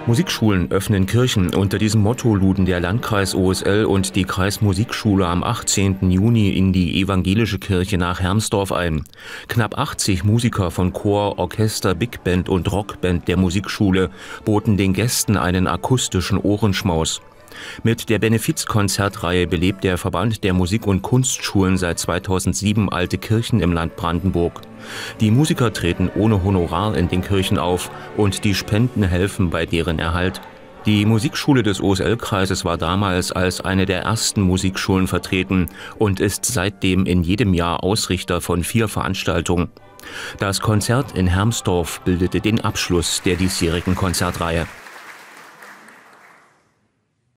Musikschulen öffnen Kirchen. Unter diesem Motto luden der Landkreis OSL und die Kreismusikschule am 18. Juni in die evangelische Kirche nach Hermsdorf ein. Knapp 80 Musiker von Chor, Orchester, Big Band und Rockband der Musikschule boten den Gästen einen akustischen Ohrenschmaus. Mit der Benefizkonzertreihe belebt der Verband der Musik- und Kunstschulen seit 2007 alte Kirchen im Land Brandenburg. Die Musiker treten ohne Honorar in den Kirchen auf und die Spenden helfen bei deren Erhalt. Die Musikschule des OSL-Kreises war damals als eine der ersten Musikschulen vertreten und ist seitdem in jedem Jahr Ausrichter von 4 Veranstaltungen. Das Konzert in Hermsdorf bildete den Abschluss der diesjährigen Konzertreihe.